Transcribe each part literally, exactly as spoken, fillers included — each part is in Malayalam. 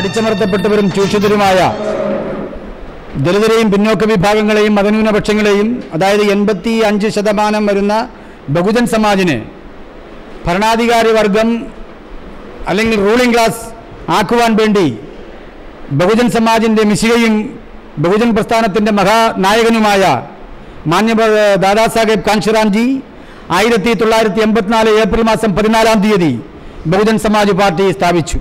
അടിച്ചമർത്തപ്പെട്ടവരും ചൂഷിതരുമായ ദളിതരെയും പിന്നോക്ക വിഭാഗങ്ങളെയും മതന്യൂനപക്ഷങ്ങളെയും, അതായത് എൺപത്തി അഞ്ച് ശതമാനം വരുന്ന ബഹുജൻ സമാജിനെ ഭരണാധികാരി വർഗം അല്ലെങ്കിൽ റൂളിംഗ് ക്ലാസ് ആക്കുവാൻ വേണ്ടി ബഹുജൻ സമാജിൻ്റെ മിശികയും ബഹുജൻ പ്രസ്ഥാനത്തിൻ്റെ മഹാനായകനുമായ മാന്യ ദാദാസാഹേബ് കാൻഷിറാംജി ആയിരത്തി തൊള്ളായിരത്തി എൺപത്തിനാല് ഏപ്രിൽ മാസം പതിനാലാം തീയതി ബഹുജൻ സമാജ് പാർട്ടി സ്ഥാപിച്ചു.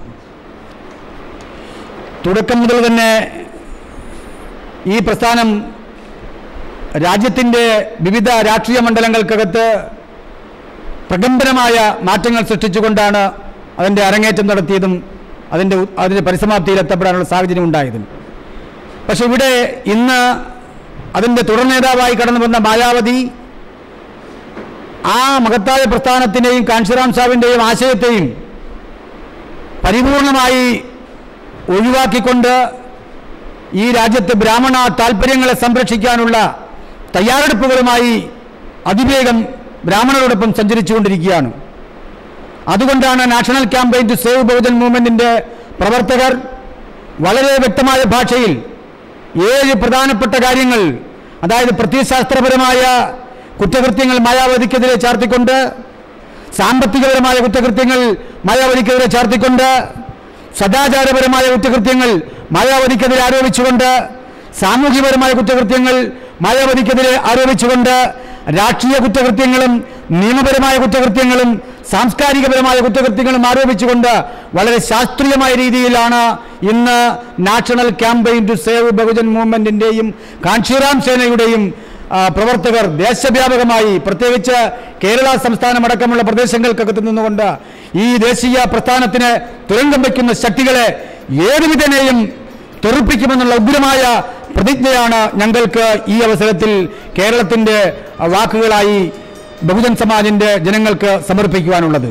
തുടക്കം മുതൽ തന്നെ ഈ പ്രസ്ഥാനം രാജ്യത്തിൻ്റെ വിവിധ രാഷ്ട്രീയ മണ്ഡലങ്ങൾക്കകത്ത് പ്രകമ്പനമായ മാറ്റങ്ങൾ സൃഷ്ടിച്ചുകൊണ്ടാണ് അതിൻ്റെ അരങ്ങേറ്റം നടത്തിയതും അതിൻ്റെ അതിൻ്റെ പരിസമാപ്തിയിൽ എത്തപ്പെടാനുള്ള സാഹചര്യം ഉണ്ടായതും. പക്ഷെ ഇവിടെ ഇന്ന് അതിൻ്റെ തുടർ നേതാവായി കടന്നു വന്ന മായാവതി ആ മഹത്തായ പ്രസ്ഥാനത്തിൻ്റെയും കാൻഷിറാം സാഹിബിൻ്റെയും ആശയത്തെയും പരിപൂർണമായി ഒഴിവാക്കിക്കൊണ്ട് ഈ രാജ്യത്ത് ബ്രാഹ്മണ താൽപ്പര്യങ്ങളെ സംരക്ഷിക്കാനുള്ള തയ്യാറെടുപ്പുകളുമായി അതിവേഗം ബ്രാഹ്മണരോടൊപ്പം സഞ്ചരിച്ചുകൊണ്ടിരിക്കുകയാണ്. അതുകൊണ്ടാണ് national campaign to save Bahujan മൂവ്മെൻറ്റിൻ്റെ പ്രവർത്തകർ വളരെ വ്യക്തമായ ഭാഷയിൽ ഏഴ് പ്രധാനപ്പെട്ട കാര്യങ്ങൾ, അതായത് പ്രത്യയശാസ്ത്രപരമായ കുറ്റകൃത്യങ്ങൾ മായാവതിക്കെതിരെ ചാർത്തിക്കൊണ്ട്, സാമ്പത്തികപരമായ കുറ്റകൃത്യങ്ങൾ മായാവതിക്കെതിരെ ചാർത്തിക്കൊണ്ട്, സദാചാരപരമായ കുറ്റകൃത്യങ്ങൾ മായാവതിക്കെതിരെ ആരോപിച്ചുകൊണ്ട്, സാമൂഹികപരമായ കുറ്റകൃത്യങ്ങൾ മായാവതിക്കെതിരെ ആരോപിച്ചുകൊണ്ട്, രാഷ്ട്രീയ കുറ്റകൃത്യങ്ങളും നിയമപരമായ കുറ്റകൃത്യങ്ങളും സാംസ്കാരികപരമായ കുറ്റകൃത്യങ്ങളും ആരോപിച്ചുകൊണ്ട് വളരെ ശാസ്ത്രീയമായ രീതിയിലാണ് ഇന്ന് national campaign to save Bahujan മൂവ്മെൻറ്റിൻ്റെയും കാൻഷിറാം സേനയുടെയും പ്രവർത്തകർ ദേശവ്യാപകമായി, പ്രത്യേകിച്ച് കേരള സംസ്ഥാനമടക്കമുള്ള പ്രദേശങ്ങൾക്കകത്ത് നിന്നുകൊണ്ട് ഈ ദേശീയ പ്രസ്ഥാനത്തിന് തുരങ്കം വയ്ക്കുന്ന ശക്തികളെ ഏതുവിധേനയും തെറിപ്പിക്കുമെന്നുള്ള ഉഗ്രമായ പ്രതിജ്ഞയാണ് ഞങ്ങൾക്ക് ഈ അവസരത്തിൽ കേരളത്തിൻ്റെ വാക്കുകളായി ബഹുജൻ സമാജിൻ്റെ ജനങ്ങൾക്ക് സമർപ്പിക്കുവാനുള്ളത്.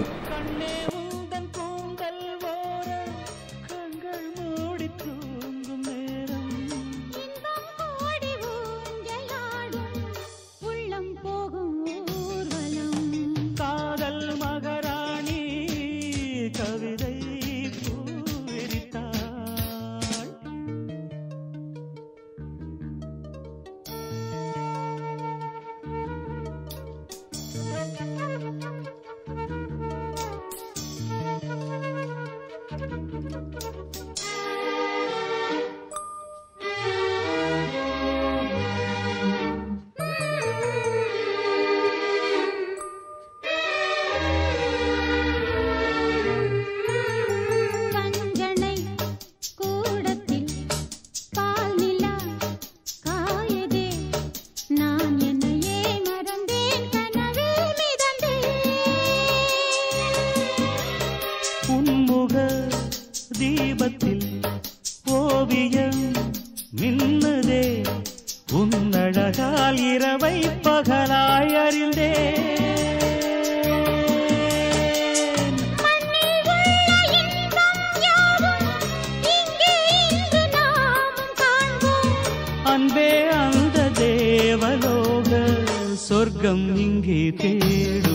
ദീപത്തിൽ ഓവിയം മിന്നതേ ഉന്നഴകാൽ ഇരവൈ പകലായി അറിന്തേ അൻപേ அந்த தேவலோக சொர்க்கம் இங்கே தேடும்